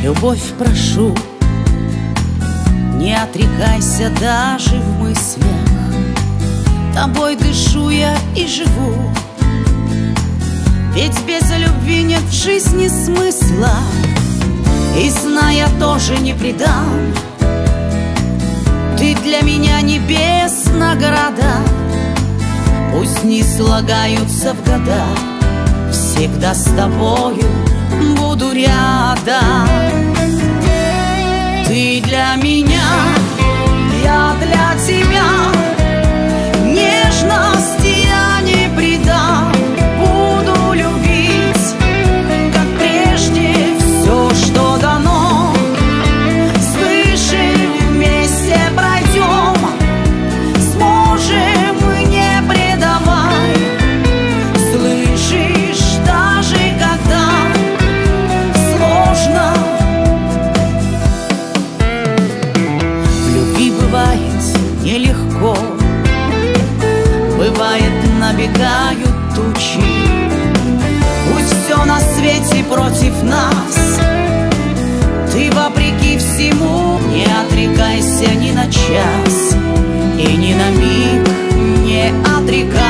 Любовь, прошу, не отрекайся даже в мыслях. Тобой дышу я и живу, ведь без любви нет в жизни смысла. И сна я тоже не предам. Ты для меня небес награда. Пусть не слагаются в года, всегда с тобою буду рядом. Ты для меня, я для тебя. Нежности я не предам. Буду любить, как прежде, все, что дано. Свыше вместе пройдем, сможем, не предавай. Слышишь, даже когда сложно. В любви бывает нелегко, бывает, набегают тучи. Пусть все на свете против нас, ты вопреки всему не отрекайся ни на час. И ни на миг не отрекайся.